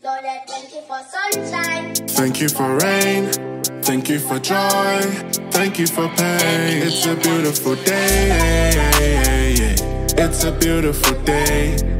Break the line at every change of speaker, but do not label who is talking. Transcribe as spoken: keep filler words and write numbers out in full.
Lord, I thank you for sunshine.
Thank you for rain. Thank you for joy. Thank you for pain. It's a beautiful day. It's a beautiful day.